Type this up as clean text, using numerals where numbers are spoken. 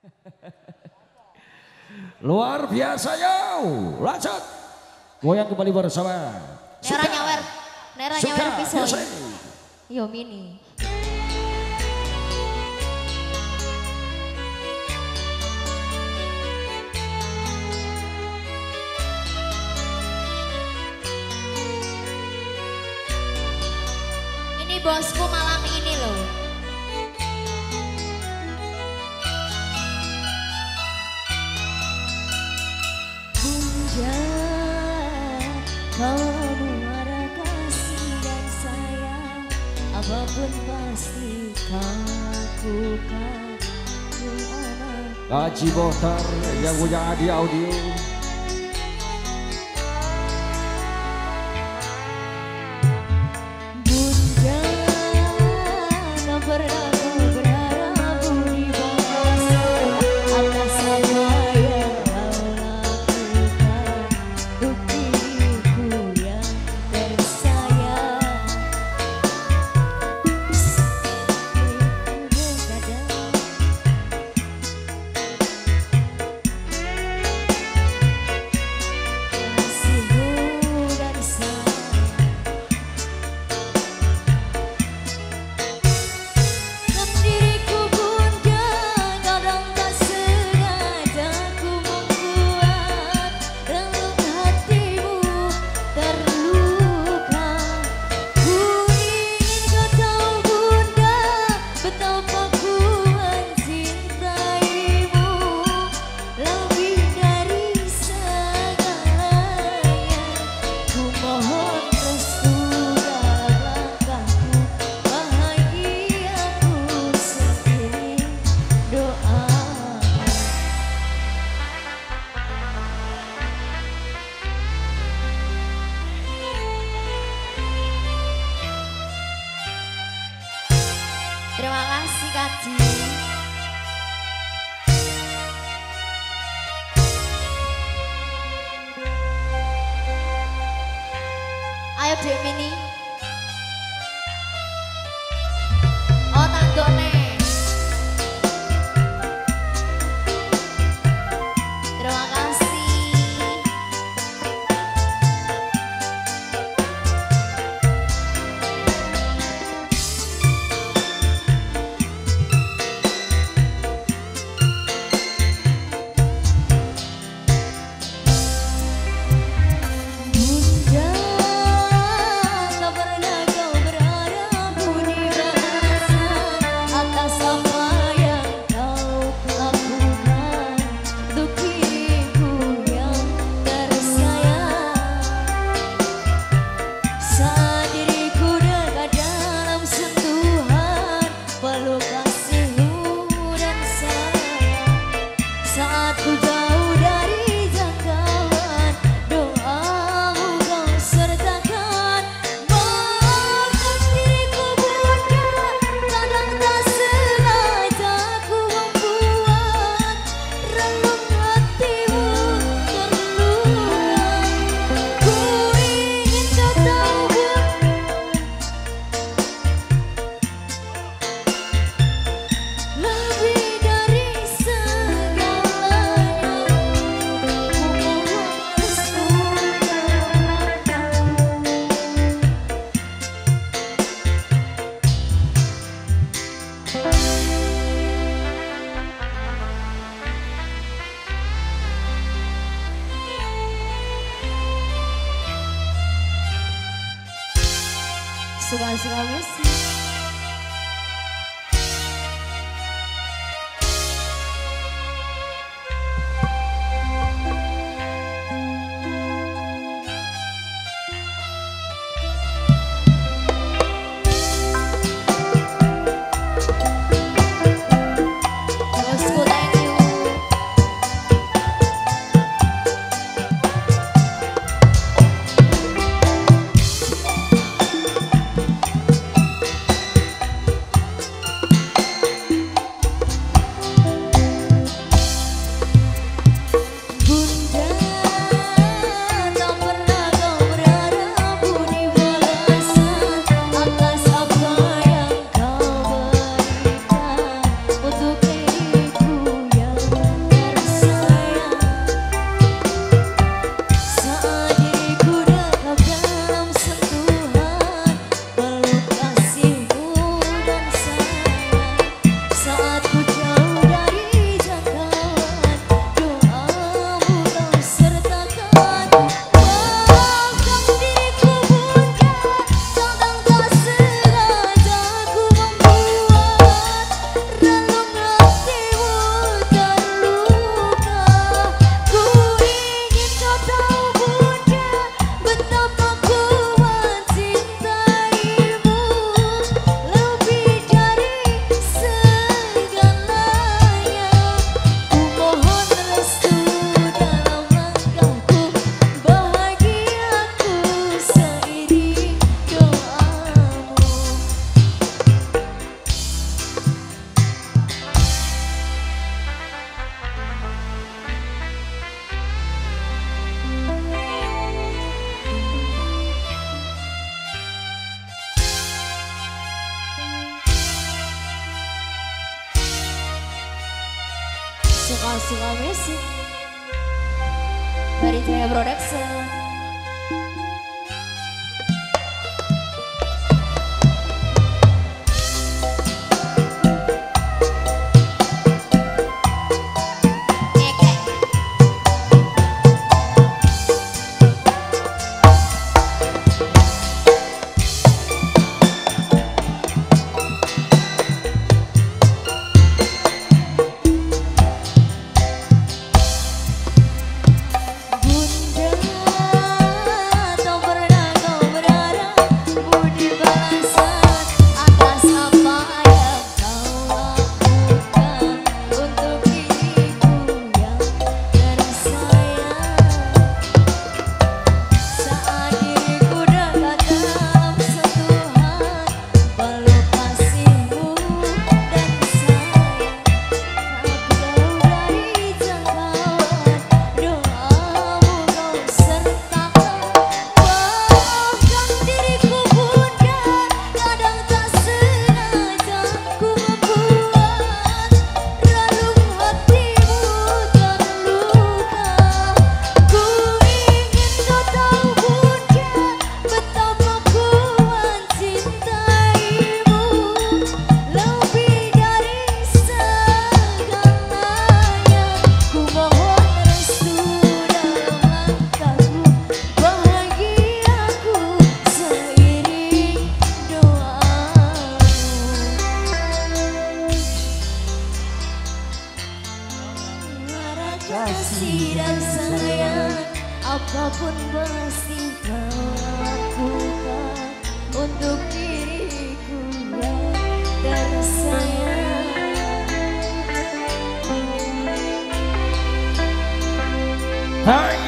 Luar biasa yo. Lanjut. Goyang kembali bersama. Nera nyawer pisau. Yo mini. Ini bosku malam ini loh. Kamu ada kasih dan sayang, apapun pasti kau lakukan. Haji Bohtar yang punya Adi Audio. Bunda, tak pernah kau berharap budi bahasa atas apa yang kau lakukan untuk diriku yang tersayang. Kasihmu dan sayang, dalam diriku bunda, kadang tak sengaja ku membuat relung hatimu terluka. Ku ingin kau tahu bunda, betapa ku mencintaimu lebih dari segalanya. Ku mohon restu dalam langkahku, bahagiaku seiring doa. Terima kasih Kak Ji. Ayo Dek Mini. Oh tanggone. Terima kasih. Bunda, tak pernah kau berharap budi bahasa atas apa yang kau lakukan untuk diriku yang tersayang. Saat diriku dekat dalam sentuhan peluk kasihmu dan sayang, saat ku jauh dari jangkauan doamu kau sertakan. Maafkan diriku bunda, kadang tak sengaja ku membuat relung hatimu terluka. Ku ingin kau tahu lebih dari segalanya. Ku mohon restu dalam langkahku. Suka-suka musik. Bosku, thank you. Suka-suka musik dari Jaya Production. Kasih dan sayang, apapun pasti kau lakukan untuk diriku yang tersayang. Hai